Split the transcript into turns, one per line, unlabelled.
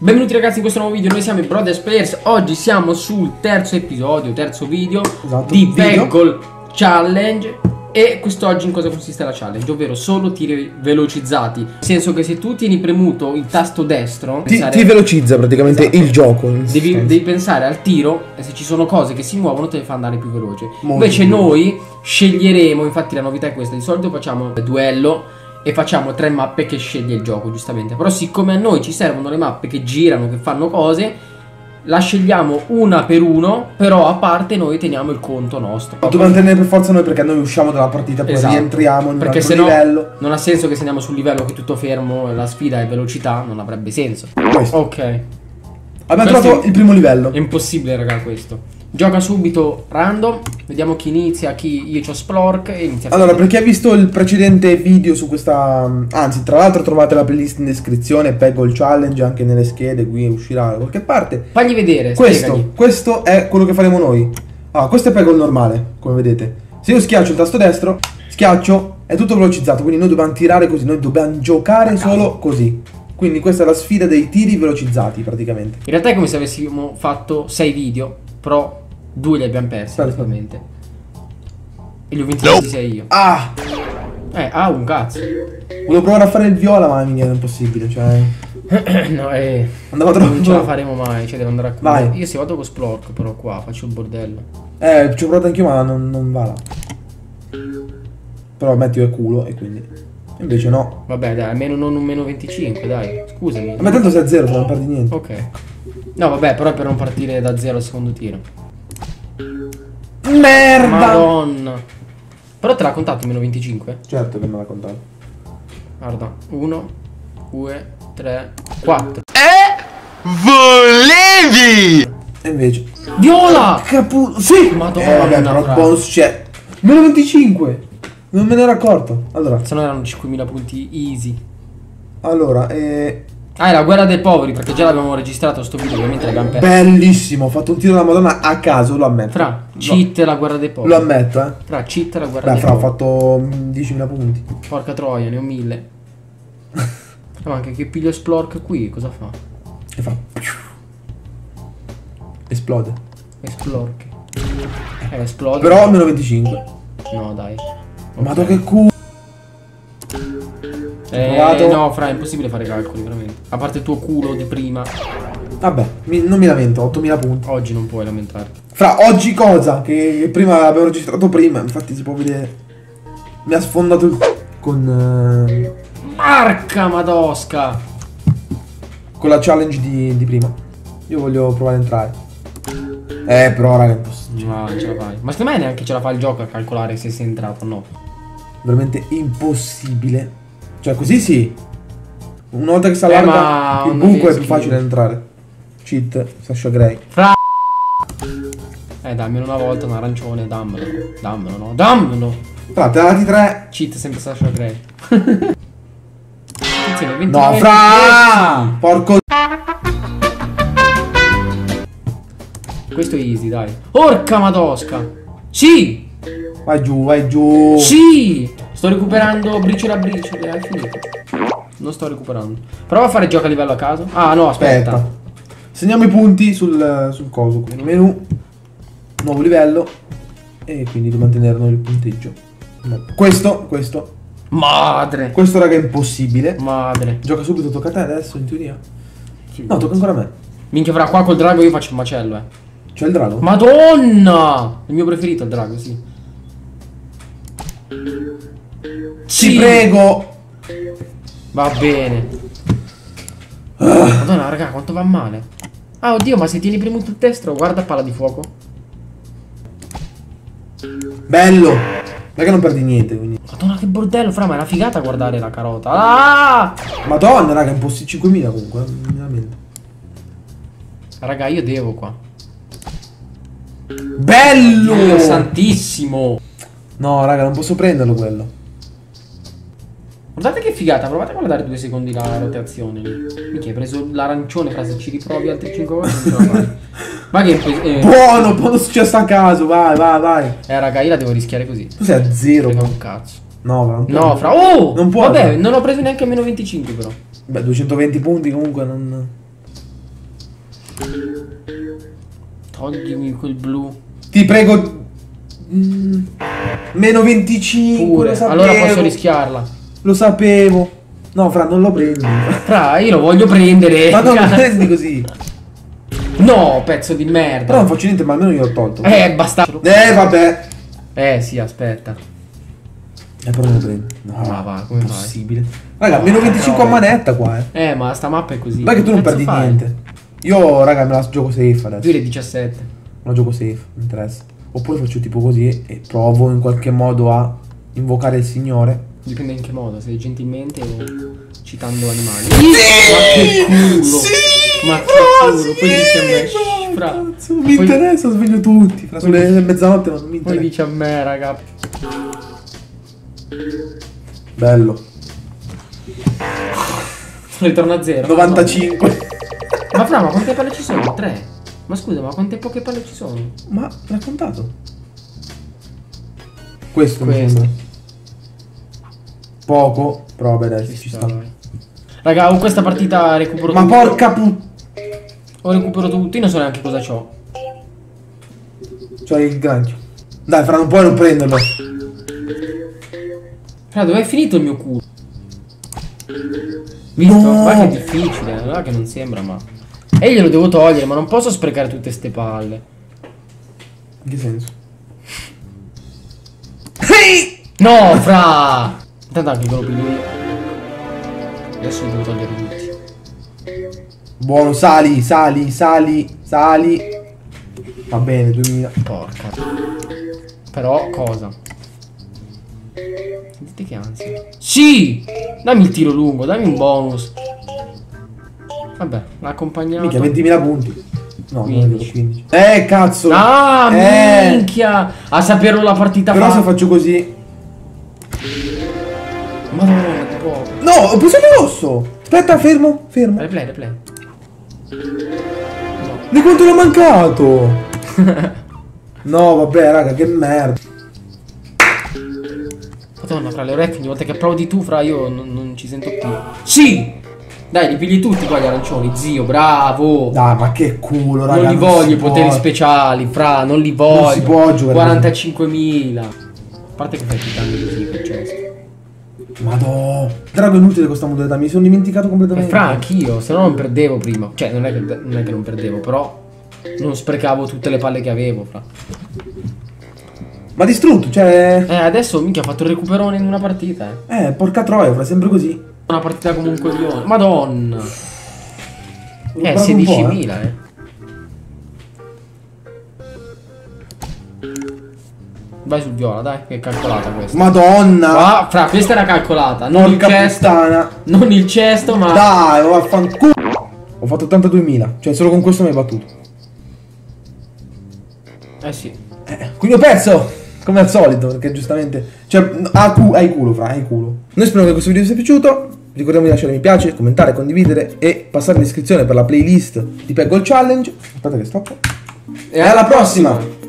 Benvenuti ragazzi in questo nuovo video, noi siamo i Brothers Players. Oggi siamo sul terzo episodio, terzo video di Peggle Challenge. E quest'oggi in cosa consiste la challenge? Ovvero solo tiri velocizzati. Nel senso che se tu tieni premuto il tasto destro
ti velocizza praticamente il gioco.
Devi pensare al tiro e se ci sono cose che si muovono te le fa andare più veloce. Invece noi sceglieremo, infatti la novità è questa, di solito facciamo duello e facciamo 3 mappe che sceglie il gioco giustamente. Però siccome a noi ci servono le mappe che girano, che fanno cose, la scegliamo una per uno. Però a parte noi teniamo il conto nostro.
Dobbiamo tenere per forza noi perché noi usciamo dalla partita, poi rientriamo in un altro livello.
Non ha senso che se andiamo sul livello che è tutto fermo e la sfida è velocità, non avrebbe senso. Ok,
abbiamo trovato il primo livello.
È impossibile raga questo. Gioca subito random. Vediamo chi inizia, chi... Io c'ho Splork e inizia.
Allora, per chi ha visto il precedente video su questa... Anzi, tra l'altro trovate la playlist in descrizione, Peggle Challenge, anche nelle schede, qui uscirà da qualche parte.
Fagli vedere,
questo è quello che faremo noi. Ah, questo è Peggle normale, come vedete. Se io schiaccio il tasto destro, schiaccio, è tutto velocizzato, quindi noi dobbiamo tirare così, noi dobbiamo giocare solo così. Quindi questa è la sfida dei tiri velocizzati praticamente.
In realtà è come se avessimo fatto 6 video, però 2 li abbiamo persi praticamente. E li ho vinti tutti 6 io. Un cazzo.
Volevo provare a fare il viola, ma mi viene impossibile, cioè.
No,
andava troppo.
Non ce la faremo mai, cioè devo andare a
Vai.
Io se vado con Splork, però qua faccio un bordello.
Ci ho provato anch'io, ma non va là. Però metti è culo e quindi. Invece no.
Vabbè dai, almeno non un meno 25, dai. Scusami.
Ma tanto sei a 0, non perdi niente.
Ok. No vabbè, però è per non partire da 0 al secondo tiro.
Merda!
Madonna. Però te l'ha contato meno 25?
Certo che me l'ha contato.
Guarda, 1, 2, 3, 4.
Volevi!
E invece
Viola!
Sì!
Madonna,
vabbè, però bonus c'è. Meno 25. Non me ne ero accorto. Allora,
se no erano 5.000 punti easy.
Allora,
è la guerra dei poveri, perché già l'abbiamo registrato sto video, ovviamente l'abbiamo perso.
Bellissimo, ho fatto un tiro della Madonna a caso, lo ammetto.
Fra, cheat la guerra dei poveri.
Lo ammetto,
Fra, cheat la guerra dei
poveri.
Fra,
ho fatto 10.000 punti.
Porca troia, ne ho 1.000. Ma anche che piglio Splork qui, cosa fa?
E fa. Esplode.
Splork. Esplode.
Però meno 25.
No, dai.
Okay. Madonna che culo.
No, Fra, è impossibile fare calcoli, veramente. A parte il tuo culo di prima.
Vabbè, non mi lamento, 8.000 punti.
Oggi non puoi lamentarti.
Fra, oggi cosa? Che prima abbiamo registrato prima, infatti si può vedere. Mi ha sfondato il con
Marca Madosca!
Con la challenge di prima. Io voglio provare a entrare. Però raga, è impossibile.
No, non ce la fai. Ma secondo me neanche ce la fa il gioco a calcolare se sei entrato o no.
Veramente impossibile. Cioè così sì. Una volta che si allarga il buco è più facile entrare. Cheat, Sasha Grey.
Fra. Dammelo una volta un arancione, dammelo. Dammelo, no? Dammelo!
Fra, te dati 3.
Cheat sempre Sasha Grey.
No, Fra! Porco.
Questo è easy, dai. Porca Madosca! Sì!
Vai giù, vai giù.
Sì! Sto recuperando briciole a briciole, hai finito. Non sto recuperando. Prova a fare gioco a livello a caso. Ah no, aspetta.
Segniamo i punti sul coso. Quindi menu, nuovo livello. E quindi dobbiamo mantenere noi il punteggio. No. Questo.
Madre.
Questo raga è impossibile.
Madre.
Gioca subito, tocca a te adesso in teoria. No, tocca ancora a me.
Minchia Fra, qua col drago io faccio un macello,
C'è il drago?
Madonna! Il mio preferito è il drago, sì.
Ti prego.
Va bene. Madonna raga, quanto va male. Ah oddio, ma se tieni premuto il destro, guarda palla di fuoco.
Bello. Raga, non perdi niente quindi.
Madonna che bordello, Fra, ma è una figata guardare la carota. Ah!
Madonna raga, è un po' 5.000 comunque, veramente.
Raga, io devo qua.
Bello!
Dio santissimo.
No raga, non posso prenderlo quello.
Guardate che figata, provate a guardare 2 secondi la rotazione lì. Minchia, hai preso l'arancione, Fra, se ci riprovi altri 5 volte non ce la fai. Ma che
buono successo a caso, vai.
Raga, io la devo rischiare così.
Tu sei a 0.
Frega un cazzo.
No,
Fra. Oh!
Non può.
Vabbè, non ho preso neanche meno 25 però.
Beh, 220 punti comunque non.
Toglimi quel blu.
Ti prego. Meno 25.
Pure.
Lo sapevo.
Allora posso rischiarla.
Lo sapevo. No, Fra, non lo prendi.
Fra, io lo voglio prendere.
Ma non lo prendi così.
No, pezzo di merda.
Però non faccio niente, ma almeno io ho tolto.
Basta.
Vabbè.
Sì, aspetta.
Però non lo prendi. No,
Ma va, come fai?
possibile. Raga, meno 25 a manetta qua,
Ma sta mappa è così.
Vai che tu non
Cazzo
perdi
fai?
niente. Io, raga, me la gioco safe adesso.
2,17.
Me la gioco safe, non interessa. Oppure faccio tipo così e provo in qualche modo a invocare il Signore.
Dipende in che modo, se gentilmente o citando animali. Ma che culo!
Sì!
Ma che culo! Poi dice a me, shh, Fra.
Non mi
Poi-
interessa, sveglio tutti. Fra sulle mezzanotte, ma non mi
Poi
interessa.
dice a me, raga.
Bello.
Ritorno a 0.
95.
Ma Fra, ma quante palle ci sono? 3. Ma scusa, ma quante poche palle ci sono?
Ma raccontato. Questo mi
Questo.
sembra. Poco, però vabbè dai, ci sta.
Dai. Raga, ho questa partita recupero
Ma
tutto.
porca puttana.
Ho recupero tutto, io non so neanche cosa c'ho.
C'ho il granchio. Dai, Fra, non puoi non prenderlo.
Fra, dov'è finito il mio culo? Visto?
No.
Ma che è difficile, allora che non sembra, ma... E glielo devo togliere, ma non posso sprecare tutte ste palle.
In che senso? Ehi!
No, Fra! Intanto anche quello piglio io. Adesso li devo togliere tutti.
Buono, sali, sali, sali, sali. Va bene, 2000.
Porca. Però, cosa? Sentite che ansia. Sì! Dammi il tiro lungo, dammi un bonus. Vabbè, l'ha accompagnato.
Minchia, 20.000 punti. No,
15.
15. Cazzo.
Ah, minchia! A saperlo la partita
Però
fa.
se faccio così.
Madonna, che poco.
No, ho preso il rosso. Aspetta, fermo, fermo.
Replay, replay.
Di quanto l'ho mancato? No, vabbè, raga, che merda.
Madonna, Fra, le orecchie ogni volta che applaudi tu, Fra, io non ci sento più. Sì! Dai, li pigli tutti qua gli arancioni, zio, bravo!
Dai, ma che culo, raga.
Non li voglio
si
i poteri
può.
speciali, Fra, non li voglio.
Non si può giocare
45.000. A parte che fai più danni così, quel cesto.
Madò. Drago è inutile questa modalità, mi sono dimenticato
E
completamente.
Fra, anch'io, se no non perdevo prima. Cioè, non è che non perdevo, però non sprecavo tutte le palle che avevo, Fra.
Ma distrutto, cioè.
Adesso, minchia, ho fatto il recuperone in una partita,
Porca troia, Fra, sempre così.
Una partita come un coglione. Madonna.
Ho recuperato un po',
16.000, Vai sul viola, dai, che è calcolata questa.
Madonna.
Ah, Fra, questa era calcolata. Non il
Porca
cesto.
puttana.
Non il cesto, ma.
Dai, vaffanculo. Ho fatto 82.000, cioè solo con questo mi hai battuto.
Sì.
Quindi ho perso. Come al solito, perché giustamente. Cioè, hai culo, Fra, hai culo. Noi speriamo che questo video vi sia piaciuto. Ricordiamo di lasciare mi piace, commentare, condividere e passare in iscrizione per la playlist di Peggle Challenge. Aspetta che stoppo.
E
alla prossima.